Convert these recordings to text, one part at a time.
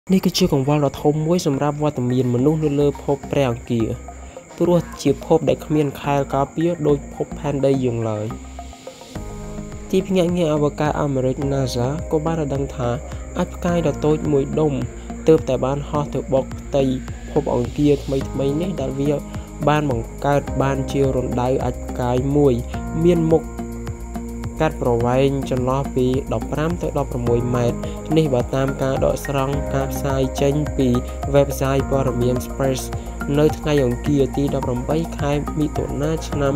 នេះគឺជាកង្វល់ដ៏ធំមួយសម្រាប់វត្តមានមនុស្សនៅលើភពព្រះអង្គារព្រោះជាភពដែលគ្មានខែលការពារដោយភពផែនដីយើងឡើយទីភ្នាក់ងារអវកាសអាមេរិក NASA ក៏បានឲ្យដឹងថាអាចផ្កាយដ៏តូចមួយដុំទើបតែបានហោះទៅបុកផ្ទៃភពអង្គារថ្មីនេះដែលវាបានបង្កើតបានជារណ្ដៅអាចផ្កាយមួយមានមុខកាត់ប្រវែងចន្លោះពី15ទៅ16ម៉ែត្រនេះបើតាមការដកស្រង់ការផ្សាយចេញពី website ព័ត៌មាន Space នៅថ្ងៃអង្គារទី18ខែមិថុនាឆ្នាំ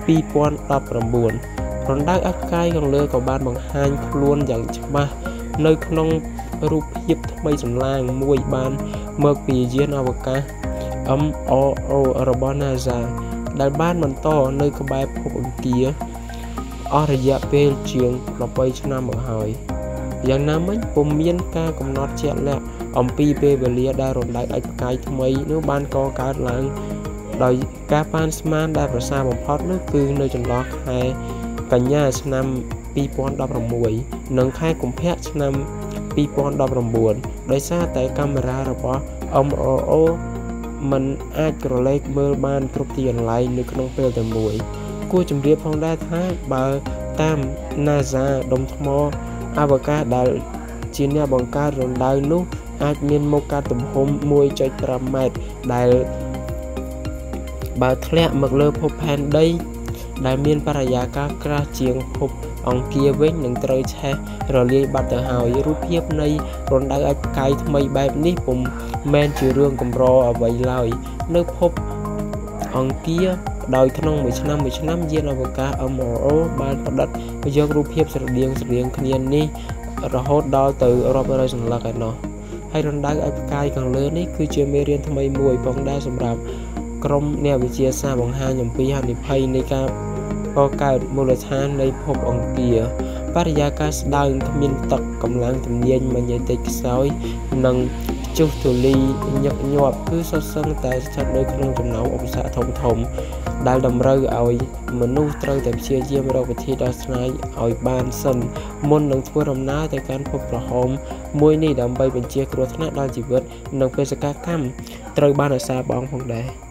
2019រណ្ដៅអាចផ្កាយខាងលើក៏បានបង្ហាញខ្លួនយ៉ាងច្បាស់នៅក្នុងរូបភាពថ្មីសម្លាងមួយបានមកពីយានអវកាស MRO របស់ NASA ដែលបានបន្តនៅក្បែរភពអង្គារអស់រយៈពេលជាង8ឆ្នាំមកហើយយ៉ាងណាមិញពុំមានការកំណត់ជាក់លាក់អំពីពេលវេលាដែលរណ្ដៅអាចផ្កាយថ្មីនោះបានកកើតឡើងដោយការប៉ាន់ស្មានដែលប្រសើរបំផុតនោះគឺនៅចន្លោះខែកញ្ញាឆ្នាំ2016និងខែកុម្ភៈឆ្នាំ2019ដោយសារតែកាមេរ៉ារបស់ MRO มันអាចក្រឡេកមើលបានគ្រប់ទីកន្លែងនៅក្នុងពេលតែមួយគួរជម្រាបផងដែរថាបើតាម NASA ដុំថ្មអវកាសដែលជាអ្នកបង្កើតរណ្ដៅនោះអាចមានមុខកាត់ទំហំ 1.5 ម៉ែត្រដែលបើធ្លាក់មកលើភពផែនដីដែលមានបរិយាកាសក្រាស់ជាងភពអង្គារវិញនឹងត្រូវឆេះរលាយបាត់ទៅហើយរូបភាពនៃរណ្ដៅអាចផ្កាយថ្មីបែបនេះពុំមែនជារឿងកម្រអ្វីឡើយនៅភពអង្គារដោយក្នុងមួយឆ្នាំយានអវកាស MRO បានផ្ដិតយករូបភាពស្រដៀងគ្នានេះរហូតដល់ទៅរាប់រយសន្លឹកឯណោះហើយរណ្ដៅអាចផ្កាយខាងលើនេះគឺជាមេរៀនថ្មីមួយផងដែរសម្រាប់ក្រុមអ្នកវិទ្យាសាស្ត្របង្ហាញអំពីហានិភ័យនៃការកកើតមូលដ្ឋាននៃភពអង្គារបរិយាកាសស្ដើងគ្មានទឹកកម្លាំងទំនាញម៉ាញ៉េទិកខ្សោយនិងព្យុះធូលីញឹកញាប់គឺសុទ្ធសឹងតែស្ថិតនៅក្នុងចំណោមឧបសគ្គធំដែលតម្រូវឲ្យមនុស្សត្រូវតែព្យាយាមរកវិធីដោះស្រាយឲ្យបានសិនមុននឹងធ្វើដំណើរទៅកាន់ភពក្រហមមួយនេះដើម្បីបញ្ជាគ្រោះថ្នាក់ដល់ជីវិតនិងបេសកកម្មត្រូវបានរក្សាបងផងដែរ